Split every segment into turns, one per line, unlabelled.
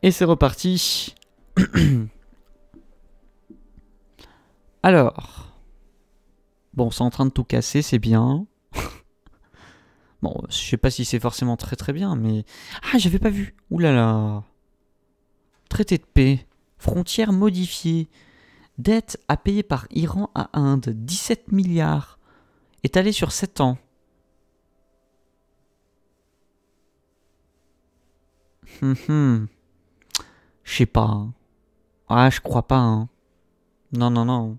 Et c'est reparti. Alors. Bon, c'est en train de tout casser, c'est bien. Bon, je sais pas si c'est forcément très très bien, mais... Ah, j'avais pas vu. Ouh là là. Traité de paix. Frontière modifiée. Dette à payer par Iran à Inde. 17 milliards. Étalée sur 7 ans. Je sais pas. Hein. Ah, je crois pas. Hein. Non, non, non.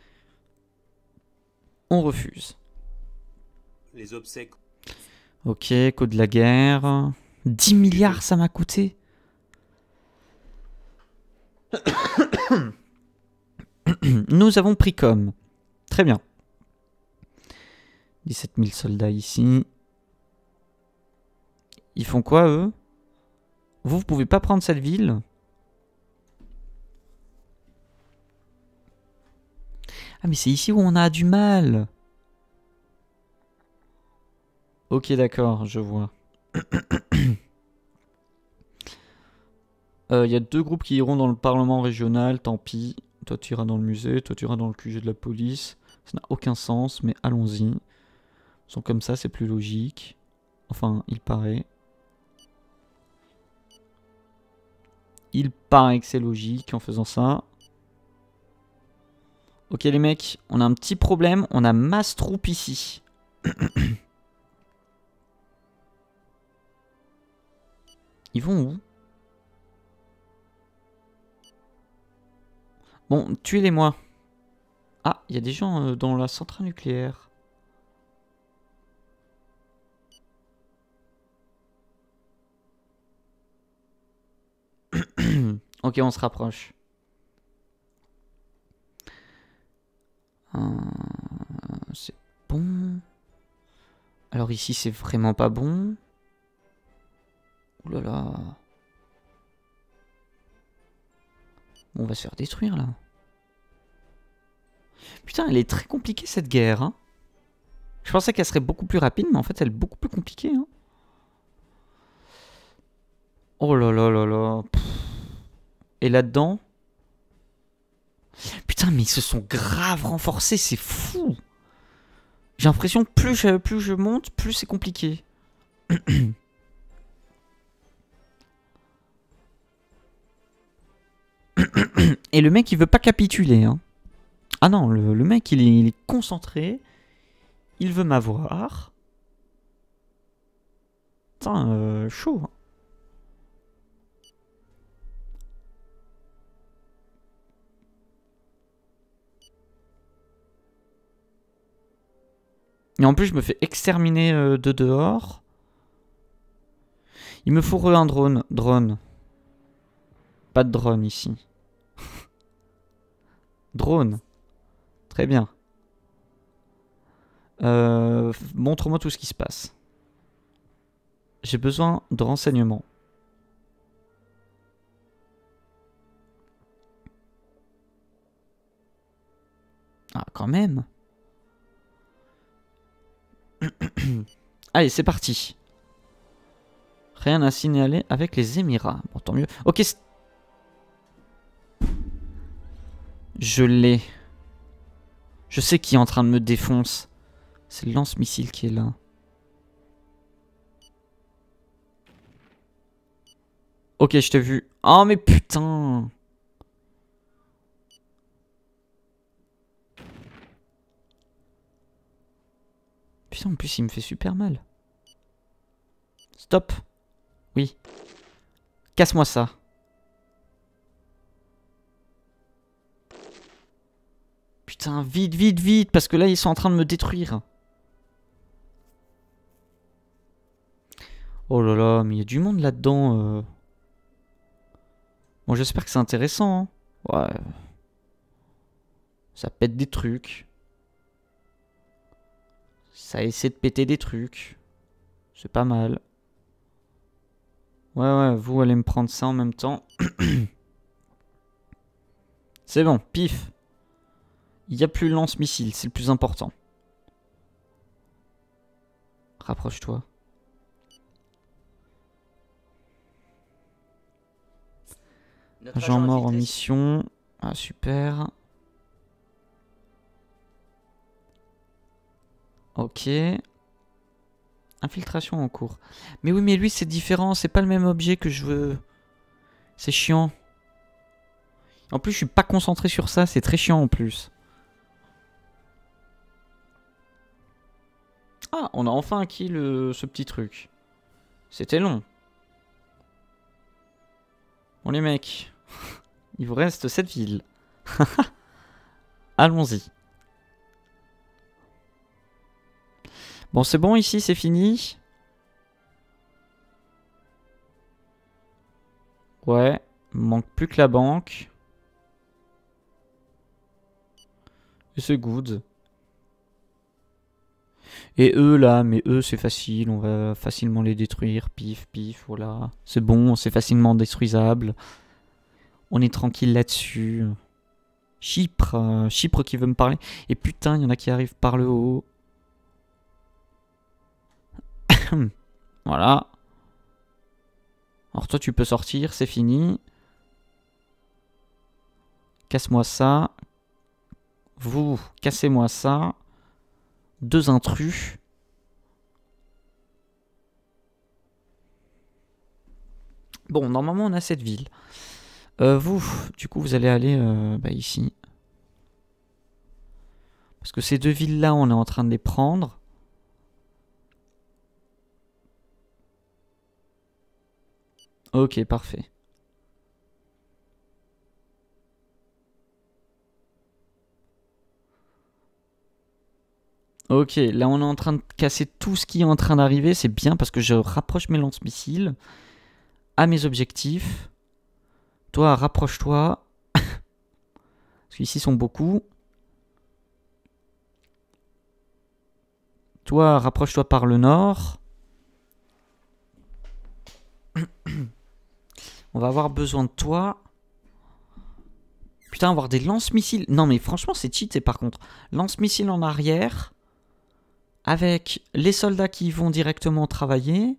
On refuse.
Les obsèques.
Ok, coût de la guerre. 10 milliards ça m'a coûté. Nous avons pris comme. Très bien. 17 000 soldats ici. Ils font quoi, eux? Vous pouvez pas prendre cette ville? Ah, mais c'est ici où on a du mal. Ok, d'accord, je vois. Y a deux groupes qui iront dans le parlement régional, tant pis. Toi, tu iras dans le musée, toi, tu iras dans le QG de la police. Ça n'a aucun sens, mais allons-y. Ils sont comme ça, c'est plus logique. Enfin, il paraît. Il paraît que c'est logique en faisant ça. Ok les mecs, on a un petit problème. On a masse troupe ici. Ils vont où? Bon, tuez-les-moi. Ah, il y a des gens dans la centrale nucléaire. Ok, on se rapproche. C'est bon. Alors ici, c'est vraiment pas bon. Ouh là là. On va se faire détruire là. Putain, elle est très compliquée cette guerre. Hein. Je pensais qu'elle serait beaucoup plus rapide, mais en fait, elle est beaucoup plus compliquée. Hein. Oh là là là là. Pff. Et là-dedans... Putain, mais ils se sont grave renforcés, c'est fou. J'ai l'impression que plus je monte, plus c'est compliqué. Et le mec, il veut pas capituler. Hein. Ah non, le mec, il est concentré. Il veut m'avoir. Putain, chaud. Hein. Et en plus, je me fais exterminer de dehors. Il me faut un drone. Drone. Pas de drone ici. Drone. Très bien. Montre-moi tout ce qui se passe. J'ai besoin de renseignements. Ah, quand même. Allez, c'est parti. Rien à signaler avec les Émirats. Bon, tant mieux. Ok. Je l'ai. Je sais qui est en train de me défoncer. C'est le lance-missile qui est là. Ok, je t'ai vu. Oh, mais putain. Putain, en plus, il me fait super mal. Stop. Oui. Casse-moi ça. Putain, vite, vite, vite. Parce que là, ils sont en train de me détruire. Oh là là, mais il y a du monde là-dedans. Bon, j'espère que c'est intéressant. Hein. Ouais. Ça pète des trucs. Ça essaie de péter des trucs. C'est pas mal. Ouais, ouais, vous allez me prendre ça en même temps. C'est bon, pif. Il n'y a plus le lance-missile, c'est le plus important. Rapproche-toi.
Notre
Agent mort en
infiltré-
mission. Ah, super. Ok. Infiltration en cours. Mais oui, mais lui, c'est différent. C'est pas le même objet que je veux. C'est chiant. En plus, je suis pas concentré sur ça. C'est très chiant en plus. Ah, on a enfin acquis ce petit truc. C'était long. Bon, les mecs. Il vous reste cette ville. Allons-y. Bon, c'est bon ici, c'est fini. Ouais, il manque plus que la banque. Et c'est good. Et eux là, mais eux c'est facile, on va facilement les détruire. Pif, pif, voilà. C'est bon, c'est facilement détruisable. On est tranquille là-dessus. Chypre, Chypre qui veut me parler. Et putain, il y en a qui arrivent par le haut. Voilà. Alors toi tu peux sortir, c'est fini. Casse-moi ça. Vous, cassez-moi ça. 2 intrus. Bon, normalement on a cette ville. Vous, du coup vous allez aller ici. Parce que ces 2 villes-là, on est en train de les prendre. Ok, parfait. Ok, là on est en train de casser tout ce qui est en train d'arriver. C'est bien parce que je rapproche mes lance-missiles à mes objectifs. Toi, rapproche-toi. Parce qu'ici sont beaucoup. Toi, rapproche-toi par le nord. On va avoir besoin de toi. Putain, avoir des lance-missiles. Non mais franchement c'est cheaté par contre. Lance-missiles en arrière. Avec les soldats qui vont directement travailler.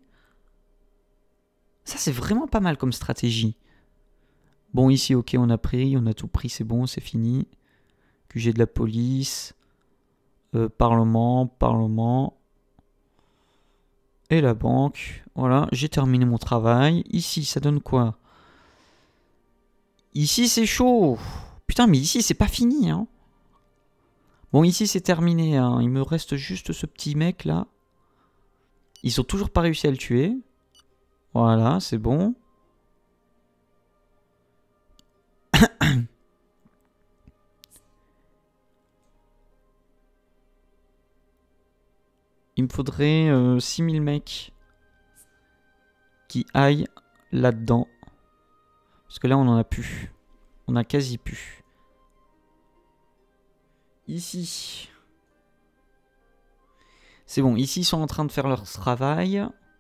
Ça c'est vraiment pas mal comme stratégie. Bon ici ok on a tout pris, c'est bon, c'est fini. QG de la police. Parlement. Et la banque. Voilà, j'ai terminé mon travail. Ici ça donne quoi? Ici c'est chaud. Putain mais ici c'est pas fini hein. Bon, ici c'est terminé, hein. Il me reste juste ce petit mec là. Ils ont toujours pas réussi à le tuer. Voilà, c'est bon. Il me faudrait 6000 mecs qui aillent là-dedans. Parce que là on en a plus. On a quasi plus. Ici. C'est bon, ici ils sont en train de faire leur travail.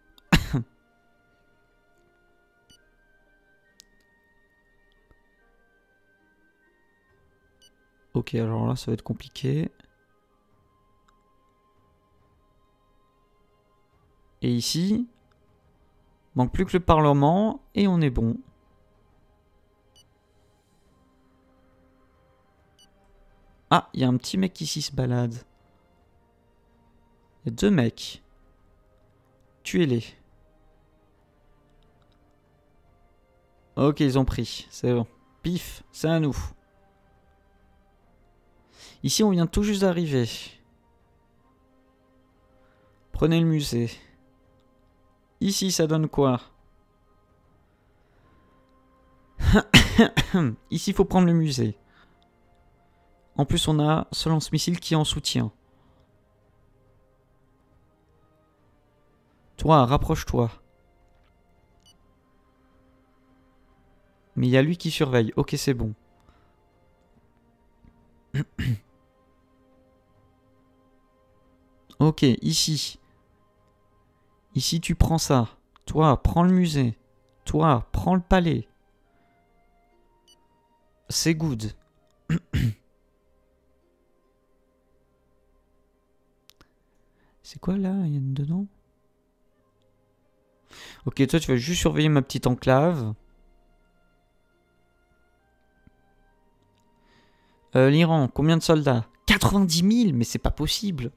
Ok, alors là ça va être compliqué. Et ici, manque plus que le Parlement et on est bon. Ah, il y a un petit mec qui ici se balade. Il y a 2 mecs. Tuez-les. Ok, ils ont pris. C'est bon. Pif, c'est à nous. Ici, on vient tout juste d'arriver. Prenez le musée. Ici, ça donne quoi? Ici, il faut prendre le musée. En plus, on a ce lance-missile qui est en soutien. Toi, rapproche-toi. Mais il y a lui qui surveille. Ok, c'est bon. Ok, ici. Ici, tu prends ça. Toi, prends le musée. Toi, prends le palais. C'est good. C'est quoi là? Il y a dedans? Ok, toi, tu vas juste surveiller ma petite enclave. L'Iran, combien de soldats? 90 000, mais c'est pas possible.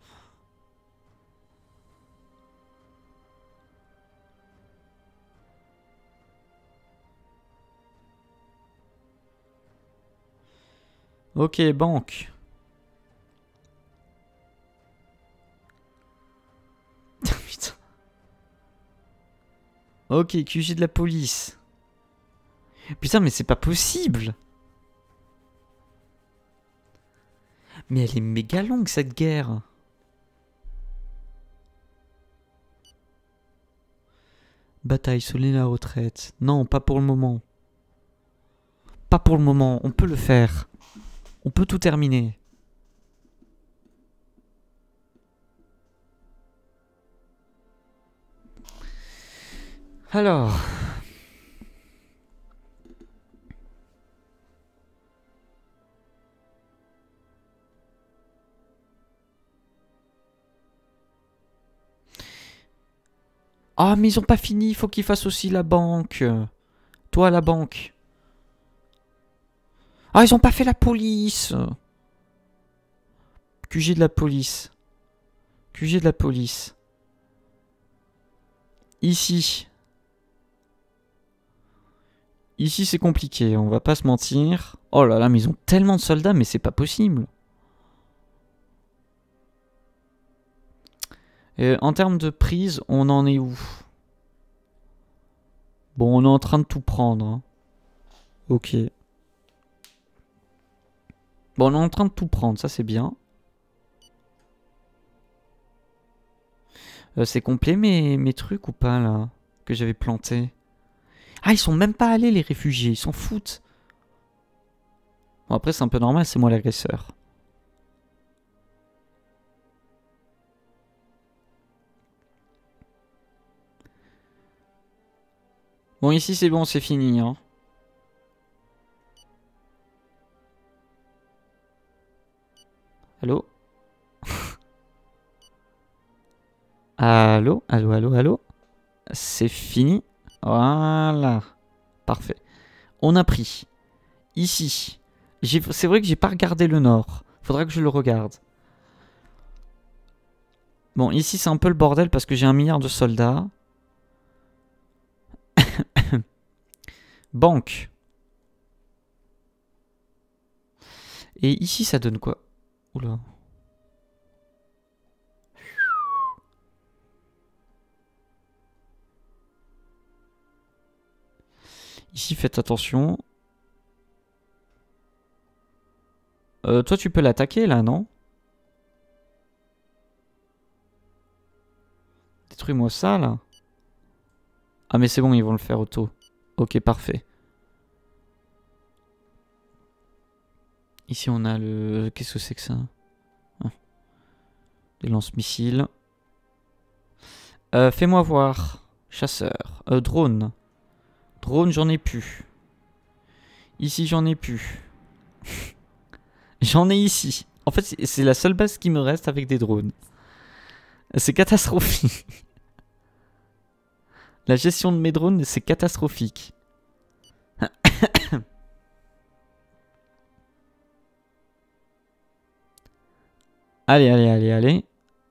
Ok, banque. Putain. Ok, QG de la police. Putain, mais c'est pas possible. Mais elle est méga longue cette guerre. Bataille, sonner la retraite. Non, pas pour le moment. Pas pour le moment, on peut le faire. On peut tout terminer. Alors. Ah, mais ils ont pas fini, il faut qu'ils fassent aussi la banque. Toi, la banque. Ah, ils ont pas fait la police. QG de la police. QG de la police. Ici. Ici, c'est compliqué, on va pas se mentir. Oh là là, mais ils ont tellement de soldats, mais c'est pas possible. En termes de prise, on en est où? Bon, on est en train de tout prendre. Hein. Ok. Bon, on est en train de tout prendre, ça c'est bien. C'est complet mes trucs ou pas là? Que j'avais planté. Ah, ils sont même pas allés les réfugiés, ils s'en foutent. Bon, après c'est un peu normal, c'est moi l'agresseur. Bon, ici c'est bon, c'est fini. Hein. Allô? Allô? Allô, allô, allô? C'est fini. Voilà. Parfait. On a pris. Ici. C'est vrai que j'ai pas regardé le nord. Faudra que je le regarde. Bon, ici c'est un peu le bordel parce que j'ai 1 milliard de soldats. Banque. Et ici ça donne quoi? Oula. Ici faites attention. Toi tu peux l'attaquer là, non? Détruis-moi ça là. Ah mais c'est bon, ils vont le faire auto. Ok, parfait. Ici on a le... Qu'est-ce que c'est que ça? Ah. Des lance-missiles. Fais-moi voir. Chasseur. Drone. Drone, j'en ai plus. Ici, j'en ai plus. J'en ai ici. En fait, c'est la seule base qui me reste avec des drones. C'est catastrophique. La gestion de mes drones, c'est catastrophique. Allez, allez, allez, allez.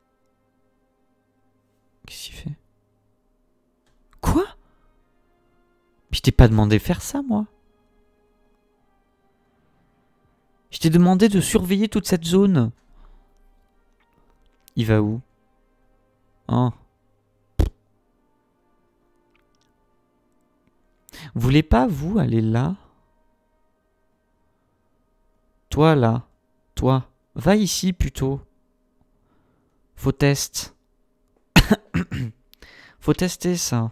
Qu'est-ce qu'il fait? Quoi? Je t'ai pas demandé de faire ça, moi. Je t'ai demandé de surveiller toute cette zone. Il va où? Hein? Vous voulez pas, vous, aller là? Toi, là. Toi. Va ici, plutôt. Faut tester. Faut tester, ça.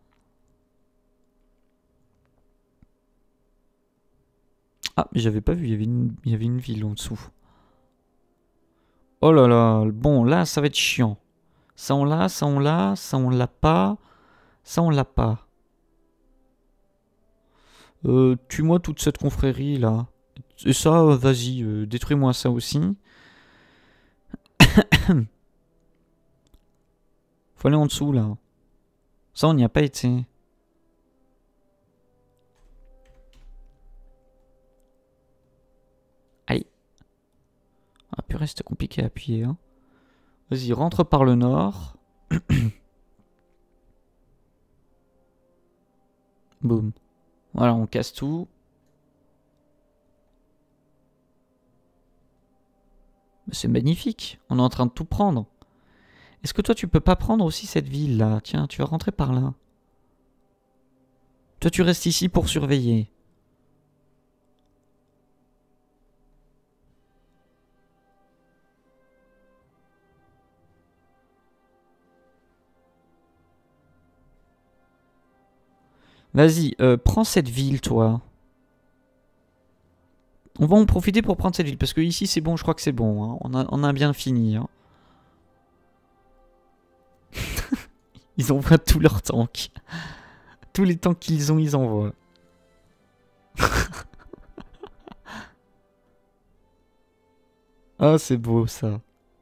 Ah, mais j'avais pas vu, il y avait une ville en dessous. Oh là là, bon, là, ça va être chiant. Ça, on l'a, ça, on l'a, ça, on l'a pas. Ça, on l'a pas. Tue-moi toute cette confrérie, là. Et ça, vas-y, détruis-moi ça aussi. Faut aller en dessous, là. Ça, on n'y a pas été. Allez, reste compliqué à appuyer. Hein. Vas-y, rentre par le nord. Boum. Voilà, on casse tout. C'est magnifique. On est en train de tout prendre. Est-ce que toi, tu peux pas prendre aussi cette ville-là? Tiens, tu vas rentrer par là. Toi, tu restes ici pour surveiller. Vas-y, prends cette ville, toi. On va en profiter pour prendre cette ville. Parce que ici, c'est bon, je crois que c'est bon. Hein. On a bien fini. Hein. Ils envoient tous leurs tanks. Tous les tanks qu'ils ont, ils envoient. Ah, c'est beau, ça.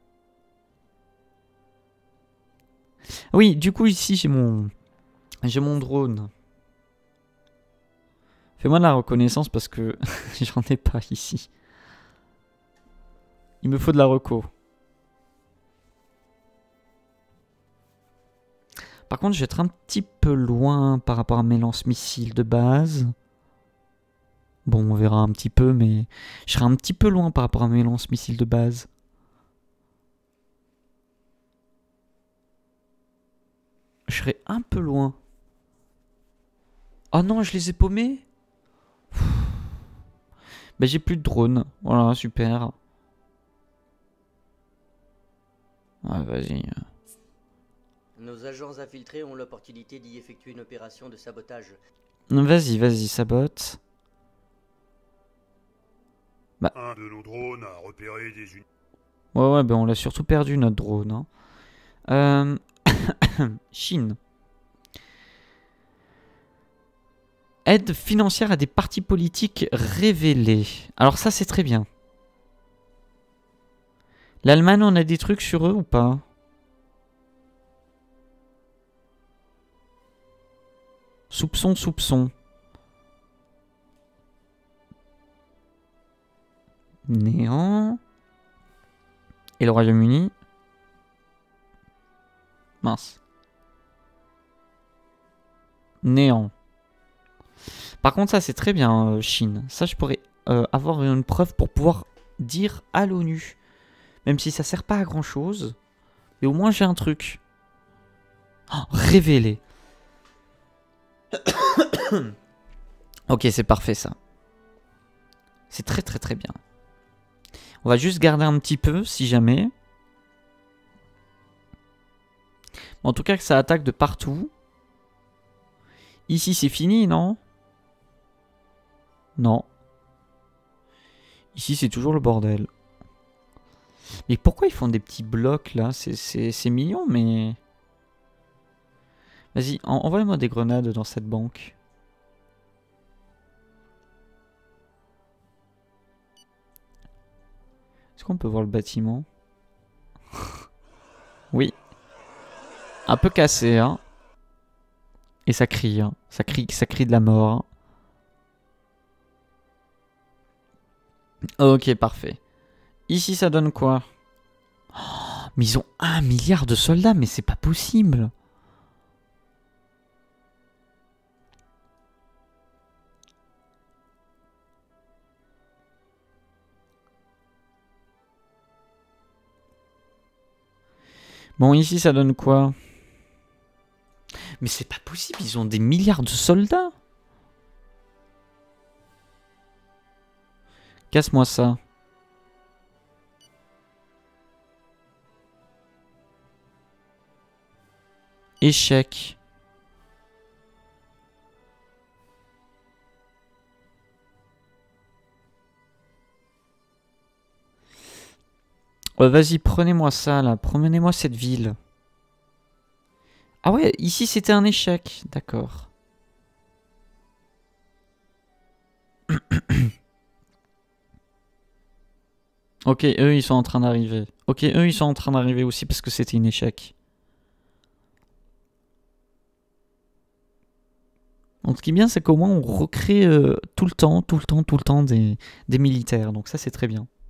Oui, du coup, ici, j'ai mon drone. Fais-moi de la reconnaissance parce que j'en ai pas ici. Il me faut de la reco. Par contre, je vais être un petit peu loin par rapport à mes lance-missiles de base. Bon, on verra un petit peu, mais je serai un petit peu loin par rapport à mes lance-missiles de base. Je serai un peu loin. Oh non, je les ai paumés. Bah, j'ai plus de drone. Voilà, super. Ouais, vas-y.
Nos agents infiltrés ont l'opportunité d'y effectuer une opération de sabotage.
Vas-y, sabote. Bah.
Un de nos drones a repéré des unités.
Ouais, bah on l'a surtout perdu, notre drone. Hein. Chine. Aide financière à des partis politiques révélés. Alors ça, c'est très bien. L'Allemagne, on a des trucs sur eux ou pas? Soupçon. Néant. Et le Royaume-Uni? Mince. Néant. Par contre, ça, c'est très bien, Chine. Ça, je pourrais avoir une preuve pour pouvoir dire à l'ONU. Même si ça sert pas à grand-chose. Mais au moins, j'ai un truc. Oh, révélé. Ok, c'est parfait, ça. C'est très bien. On va juste garder un petit peu, si jamais. En tout cas, que ça attaque de partout. Ici, c'est fini, non? Non. Ici, c'est toujours le bordel. Mais pourquoi ils font des petits blocs, là? C'est mignon, mais... Vas-y, envoie-moi des grenades dans cette banque. Est-ce qu'on peut voir le bâtiment? Oui. Un peu cassé, hein. Et ça crie, hein. Ça crie de la mort. Hein. Ok, parfait. Ici, ça donne quoi? Oh, mais ils ont 1 milliard de soldats, mais c'est pas possible. Bon, ici, ça donne quoi? Mais c'est pas possible, ils ont des milliards de soldats. Casse-moi ça. Échec. Vas-y, prenez-moi ça, là. Promenez-moi cette ville. Ah ouais, ici, c'était un échec. D'accord. Ok, eux, ils sont en train d'arriver. Ok, eux, ils sont en train d'arriver aussi parce que c'était un échec. Donc, ce qui est bien, c'est qu'au moins, on recrée tout le temps des militaires. Donc ça, c'est très bien.